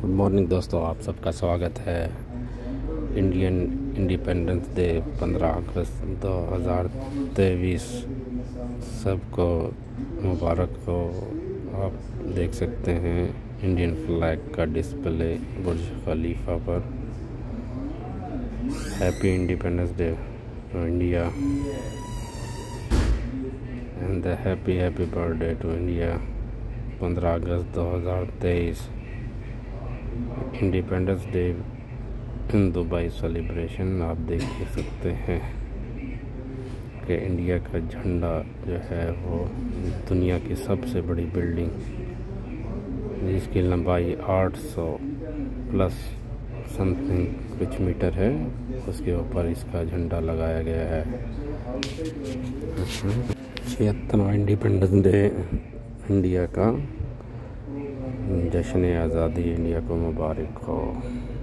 Good morning दोस्तों, आप सबका स्वागत है। इंडियन इंडिपेंडेंस डे 15 अगस्त 2023 सबको मुबारक हो। आप देख सकते हैं इंडियन फ्लैग का डिस्प्ले बुर्ज खलीफा पर। Happy independence day to India and happy birthday to India. 15 अगस्त 2023 independence day in Dubai celebration. आप देख सकते हैं कि इंडिया का झंडा जो है वो दुनिया की सबसे बड़ी बिल्डिंग, जिसकी लंबाई 800 प्लस समथिंग कुछ मीटर है, उसके ऊपर इसका झंडा लगाया गया है। 76वां इंडिपेंडेंस डे इंडिया का जश्न आज़ादी इंडिया को मुबारक हो।